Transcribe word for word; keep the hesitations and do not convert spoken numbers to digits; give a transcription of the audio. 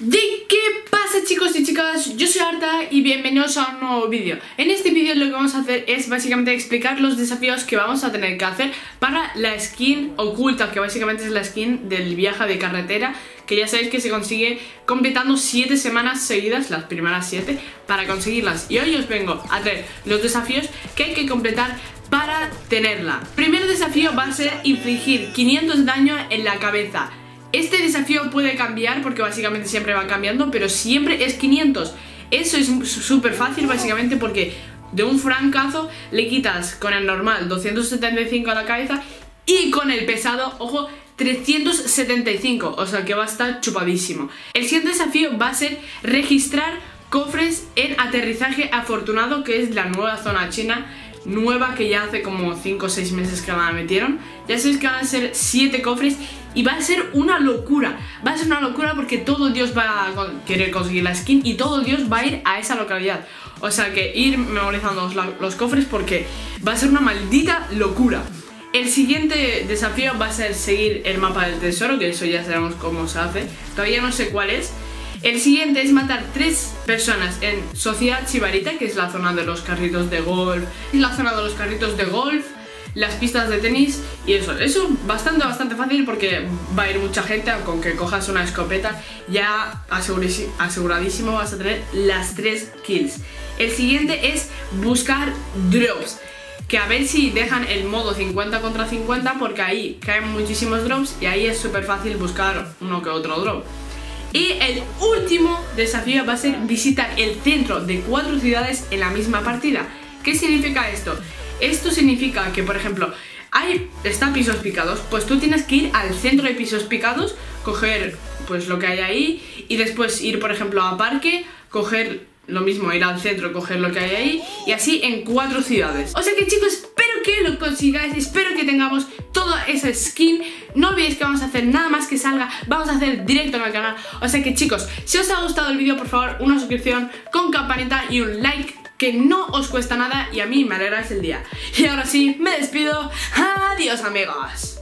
¿De qué pasa, chicos y chicas? Yo soy Arta y bienvenidos a un nuevo vídeo. En este vídeo lo que vamos a hacer es básicamente explicar los desafíos que vamos a tener que hacer para la skin oculta, que básicamente es la skin del viaje de carretera, que ya sabéis que se consigue completando siete semanas seguidas, las primeras siete, para conseguirlas. Y hoy os vengo a traer los desafíos que hay que completar para tenerla. El primer desafío va a ser infligir quinientos daño en la cabeza. Este desafío puede cambiar porque básicamente siempre va cambiando, pero siempre es quinientos. Eso es súper fácil básicamente porque de un francazo le quitas con el normal doscientos setenta y cinco a la cabeza y con el pesado, ojo, trescientos setenta y cinco, o sea que va a estar chupadísimo. El siguiente desafío va a ser registrar cofres en aterrizaje afortunado, que es la nueva zona china nueva que ya hace como cinco o seis meses que la metieron. Ya sabéis que van a ser siete cofres y va a ser una locura. Va a ser una locura porque todo Dios va a querer conseguir la skin y todo Dios va a ir a esa localidad. O sea que ir memorizando los, los cofres porque va a ser una maldita locura. El siguiente desafío va a ser seguir el mapa del tesoro, que eso ya sabemos cómo se hace. Todavía no sé cuál es. El siguiente es matar tres personas en Sociedad Chibarita, que es la zona de los carritos de golf, la zona de los carritos de golf, las pistas de tenis y eso. Eso bastante, bastante fácil porque va a ir mucha gente, con que cojas una escopeta ya aseguradísimo vas a tener las tres kills. El siguiente es buscar drops, que a ver si dejan el modo cincuenta contra cincuenta porque ahí caen muchísimos drops y ahí es súper fácil buscar uno que otro drop. Y el último desafío va a ser visitar el centro de cuatro ciudades en la misma partida. ¿Qué significa esto? Esto significa que, por ejemplo, hay, está pisos picados, pues tú tienes que ir al centro de pisos picados, coger pues lo que hay ahí y después ir, por ejemplo, a parque, coger lo mismo, ir al centro, coger lo que hay ahí y así en cuatro ciudades. O sea que, chicos, espero que lo consigáis, espero que tengamos toda esa skin. No olvidéis que vamos a hacer nada más que salga, vamos a hacer directo en el canal. O sea que, chicos, si os ha gustado el vídeo, por favor, una suscripción con campanita y un like, que no os cuesta nada y a mí me alegráis el día. Y ahora sí, me despido. Adiós, amigos.